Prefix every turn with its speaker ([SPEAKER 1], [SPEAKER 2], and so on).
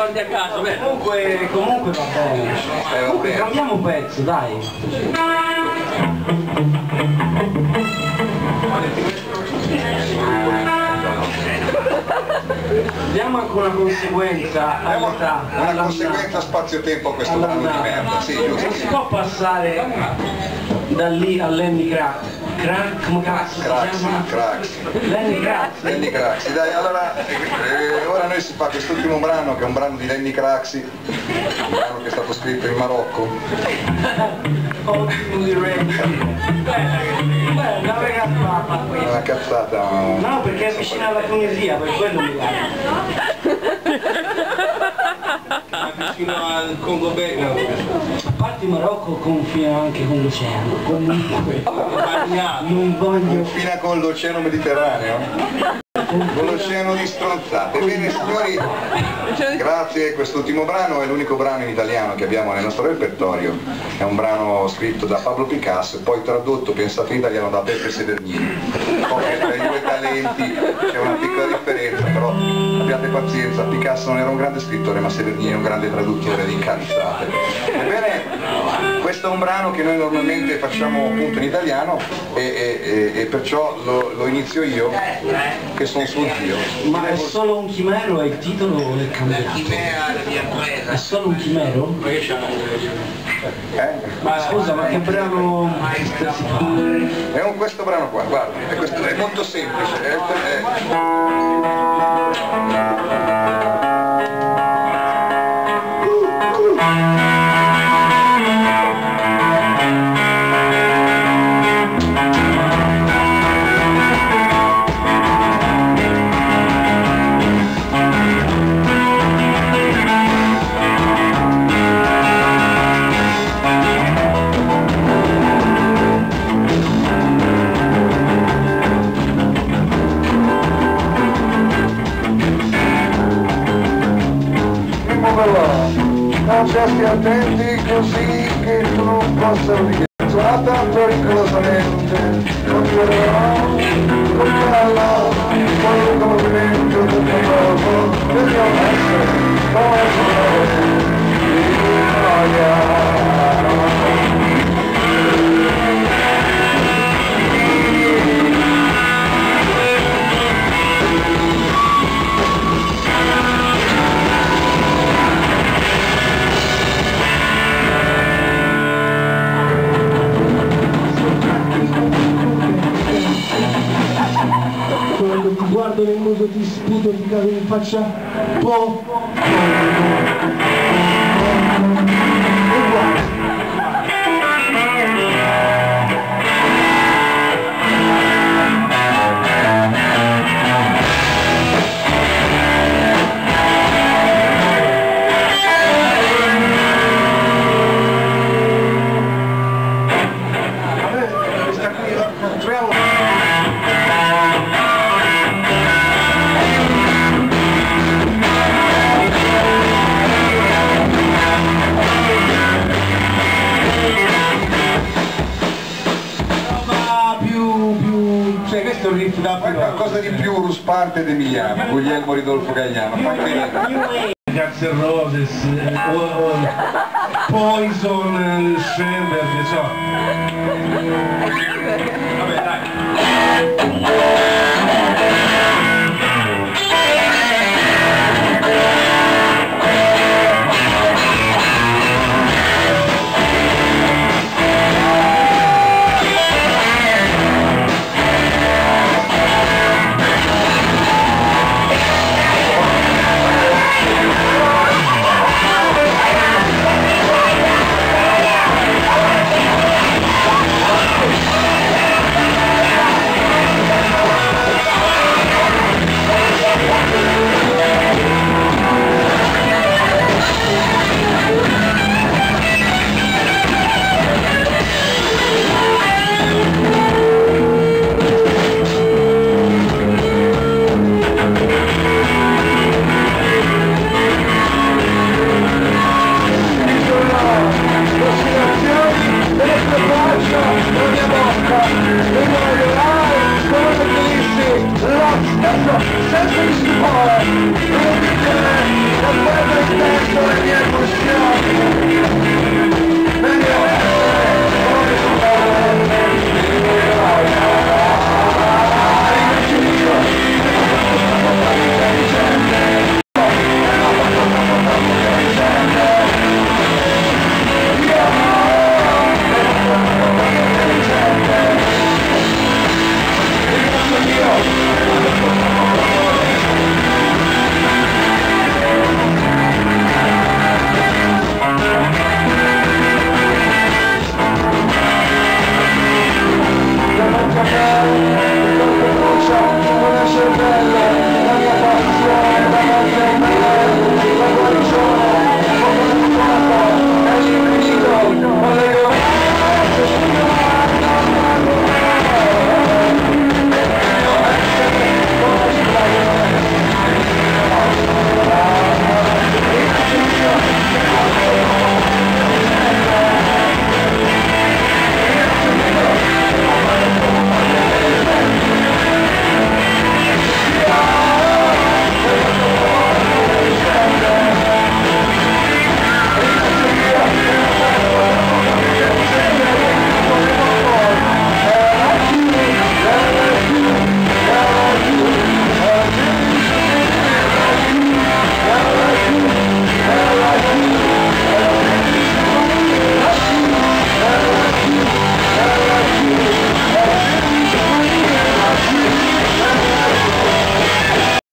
[SPEAKER 1] porti a casa, beh.
[SPEAKER 2] Comunque va bene. Comunque cambiamo un pezzo, dai. Diamo anche una conseguenza
[SPEAKER 3] una conseguenza spazio-tempo a questo brano di merda, sì, giusto.
[SPEAKER 2] Non si può passare da lì a Lenny Kravitz, come cazzo si chiama? Lenny
[SPEAKER 3] Kravitz, dai, allora ora noi si fa quest'ultimo brano che è un brano di Lenny Kravitz, un brano che è stato scritto in Marocco. Una cazzata.
[SPEAKER 2] No, perché è vicino alla Tunisia, per quello mi guarda.
[SPEAKER 1] Vicino al Congo Belga.
[SPEAKER 2] A parte il Marocco confina anche con l'oceano, comunque non voglio...
[SPEAKER 3] Confina con l'oceano Mediterraneo? Con l'oceano di stronzate. Bene signori, grazie. Quest'ultimo brano è l'unico brano in italiano che abbiamo nel nostro repertorio. È un brano scritto da Pablo Picasso e poi tradotto, pensato in italiano, da Beppe Severnini. Poi tra i due talenti c'è una piccola differenza, però abbiate pazienza, Picasso non era un grande scrittore ma Severnini è un grande traduttore di cazzate. Ebbene, questo è un brano che noi normalmente facciamo appunto in italiano e perciò lo inizio io, che sono sul Dio.
[SPEAKER 2] Ma è solo un chimero è il titolo o è cambiato? È solo un chimero? Ma scusa, ma che brano si fa?
[SPEAKER 3] È questo brano qua, guarda, è molto semplice.
[SPEAKER 4] Non resti attenti così che tu non possa udire. Suona tanto pericolosamente, continuerò con calma, qualunque movimento del tuo corpo, del mio essere, come sono di noia.
[SPEAKER 5] Quando ti guardo nel muso ti sputo, ti cado in faccia
[SPEAKER 3] qualcosa di più ruspante ed emiliano, Guglielmo Ridolfo Gagliano.
[SPEAKER 5] Guns N' Roses, Poison, Schoenberg, insomma. Vabbè, dai.